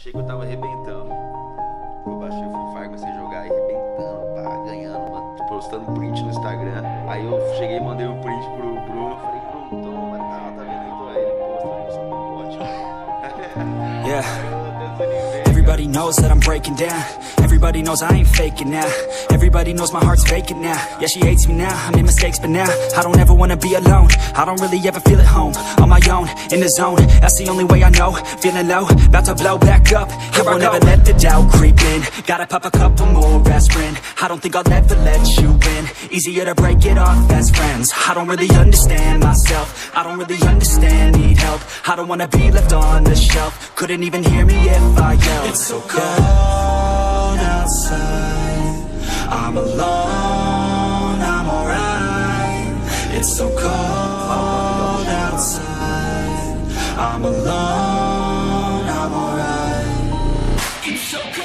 achei que eu tava arrebentando. Eu baixei o Free Fire, comecei a jogar e arrebentando, pá, ganhando, mano, postando print no Instagram. Aí eu cheguei e mandei um print pro Bruno. Falei, Bruno, então, mano, tá vendo aí? Então aí ele posta, só não pode. Yeah. Everybody knows that I'm breaking down. Everybody knows I ain't faking now. Everybody knows my heart's vacant now. Yeah, she hates me now, I made mistakes but now I don't ever wanna be alone. I don't really ever feel at home. On my own, in the zone, that's the only way I know. Feeling low, about to blow back up. Here I won't ever let the doubt creep in. Gotta pop a couple more aspirin. I don't think I'll ever let you in. Easier to break it off as friends. I don't really understand myself. I don't really understand, need help. I don't wanna be left on the shelf. Couldn't even hear me if I yelled. It's so cold outside, I'm alone, I'm alright. It's so cold outside, I'm alone, I'm alright. It's so cold.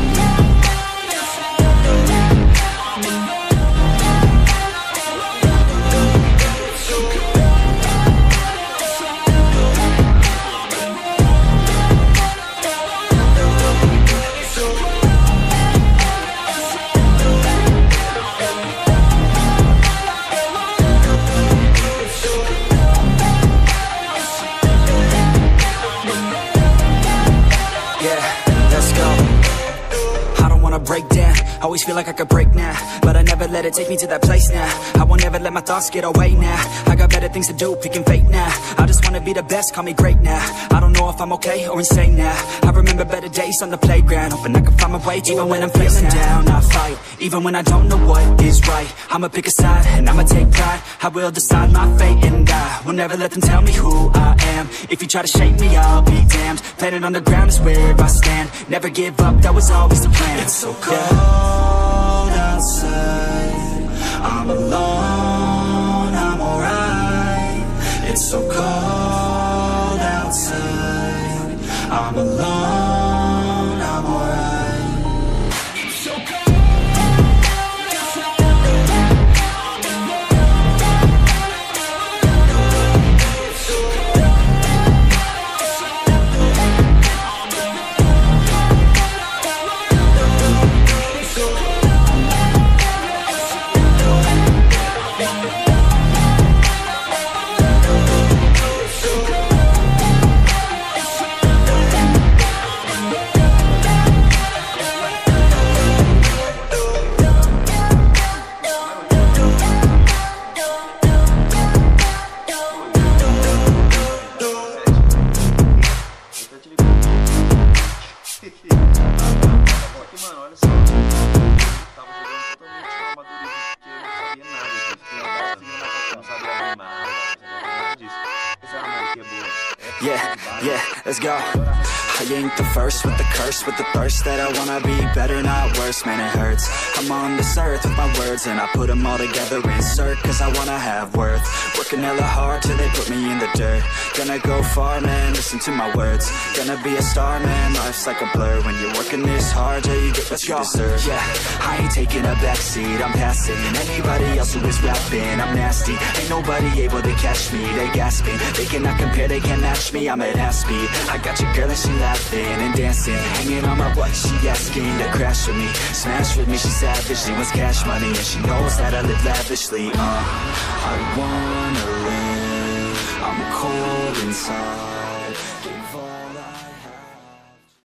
Break down, always feel like I could break now, but I never let it take me to that place now. I won't ever let my thoughts get away now. I got better things to do, picking fate now. I just wanna be the best, call me great now. I don't know if I'm okay or insane now. I remember better days on the playground, hoping I can find my way even when I'm feeling down. I fight, even when I don't know what is right. I'ma pick a side, and I'ma take pride. I will decide my fate, and I will never let them tell me who I am. If you try to shake me, I'll be damned. Planet on the ground is where I stand. Never give up, that was always the plan. It's so cold outside, I'm alone, I'm alright. It's so cold outside, I'm alone, I'm alright. It's so cold. Mano, olha só, eu tava jogando totalmente no amadorismo, porque eu não sabia nada disso, não sabia nada disso. Essa arma aqui é boa. Yeah, let's go. I ain't the first with the curse, with the thirst that I wanna be better, not worse, man it hurts. I'm on this earth with my words and I put them all together, insert, cause I wanna have worth. Working hella hard till they put me in the dirt. Gonna go far, man, listen to my words. Gonna be a star, man, life's like a blur. When you're working this hard, yeah, you get what you deserve. Yeah, I ain't taking a backseat, I'm passing anybody else who is rapping. I'm nasty, ain't nobody able to catch me. They gasping, they cannot compare, they can't match me. I'm at half speed, I got your girl and she laughing and dancing, hanging on my butt, she asking to crash with me, smash with me, she savage, she wants cash money, and she knows that I live lavishly. I wanna live, I'm cold inside.